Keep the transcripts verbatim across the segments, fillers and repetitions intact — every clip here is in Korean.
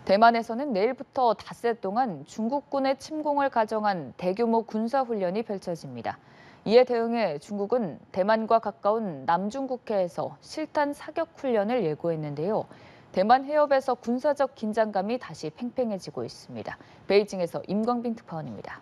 대만에서는 내일부터 닷새 동안 중국군의 침공을 가정한 대규모 군사훈련이 펼쳐집니다. 이에 대응해 중국은 대만과 가까운 남중국해에서 실탄 사격 훈련을 예고했는데요. 대만 해협에서 군사적 긴장감이 다시 팽팽해지고 있습니다. 베이징에서 임광빈 특파원입니다.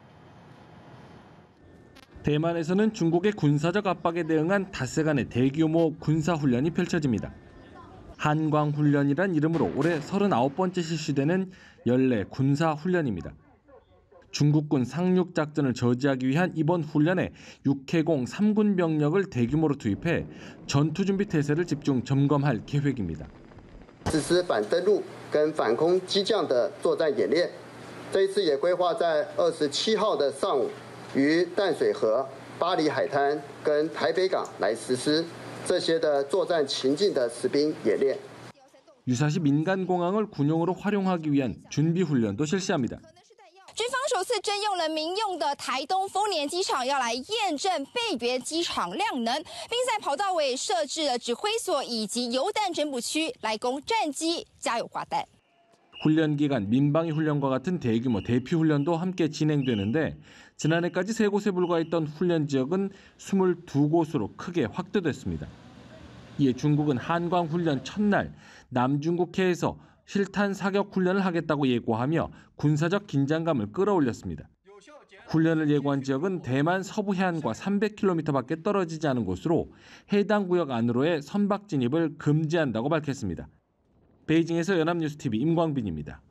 대만에서는 중국의 군사적 압박에 대응한 닷새간의 대규모 군사훈련이 펼쳐집니다. 한광훈련이란 이름으로 올해 서른아홉 번째 실시되는 연례 군사훈련입니다. 중국군 상륙작전을 저지하기 위한 이번 훈련에 육해공 삼 군 병력을 대규모로 투입해 전투준비 태세를 집중 점검할 계획입니다. 实施反登陆跟反空机降的作战演练，这一次也规划在二十七号的上午于淡水河、巴黎海滩跟台北港来实施这些的作战情境的实兵演练。 유사시 민간 공항을 군용으로 활용하기 위한 준비 훈련도 실시합니다. 军方首次征用了民用的台东丰年机场，要来验证备援机场量能，并在跑道尾设置了指挥所以及油弹整补区，来供战机加油挂弹。 훈련 기간 민방위 훈련과 같은 대규모 대피 훈련도 함께 진행되는데 지난해까지 세 곳에 불과했던 훈련 지역은 스물두 곳으로 크게 확대됐습니다. 이에 중국은 한광 훈련 첫날 남중국해에서 실탄 사격 훈련을 하겠다고 예고하며 군사적 긴장감을 끌어올렸습니다. 훈련을 예고한 지역은 대만 서부 해안과 삼백 킬로미터밖에 떨어지지 않은 곳으로 해당 구역 안으로의 선박 진입을 금지한다고 밝혔습니다. 베이징에서 연합뉴스티비 임광빈입니다.